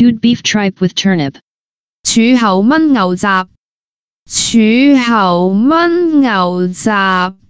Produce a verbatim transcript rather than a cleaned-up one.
Stewed beef tripe with turnip. 柱侯炆牛雜。柱侯炆牛雜。